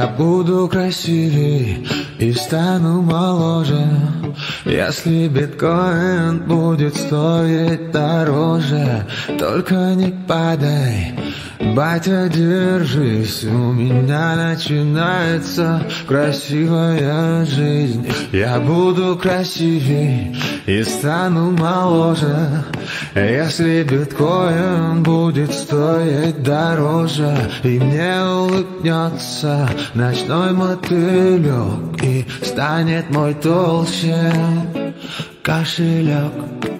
Я буду красивей и стану моложе, если биткоин будет стоить дороже. Только не падай, батя, держись, у меня начинается красивая жизнь. Я буду красивей и стану моложе, если биткоин будет стоить дороже. И мне улыбнется ночной мотылек, и станет мой толще кошелек.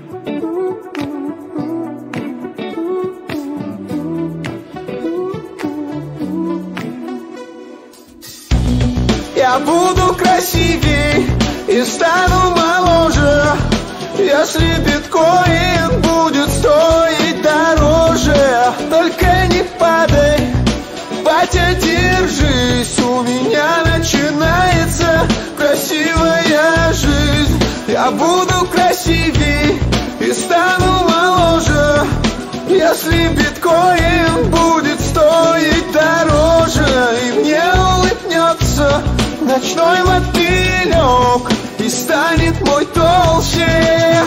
Я буду красивей и стану моложе, если биткоин будет стоить дороже. Только не падай, батя, держись, у меня начинается красивая жизнь. Я буду красивей и стану моложе, если биткоин будет стоить дороже. И мне улыбнется ночной мотылек, и станет мой толще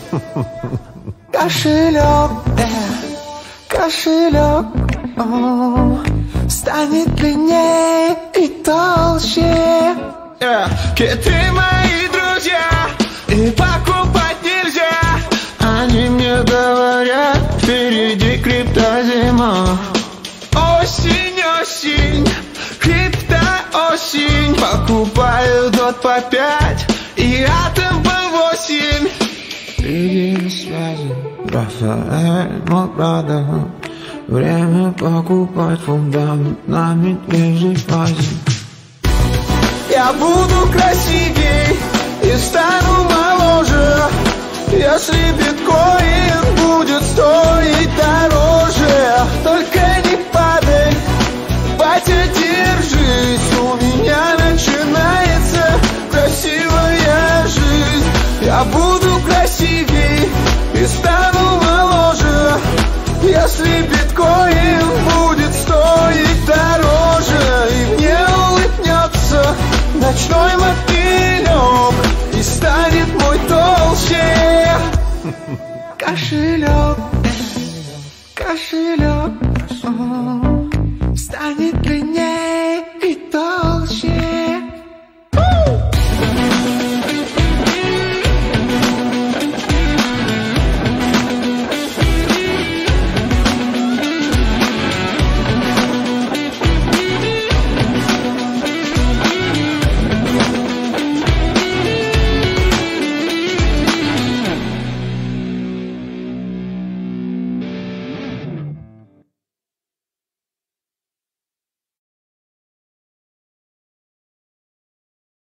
кошелек, кошелек, станет длиннее и толще. Киты мои друзья, и покупать нельзя. Они мне говорят, впереди криптозима. Осень, осень, крипто осень. Покупаю дот по 5 и атом по 8. Среди связи Рафаэль, мой брат. Время покупать фундамент на медвежьей базе. Я буду красивей и стану моложе, если биткоин будет стоить дороже. Только не падай, батя, держись, у меня начинается красивая жизнь. Я буду красивей и стану моложе, если биткоин будет стоить дороже. И мне улыбнется ночной мотылек, и станет мой толще кошелек, кошелек.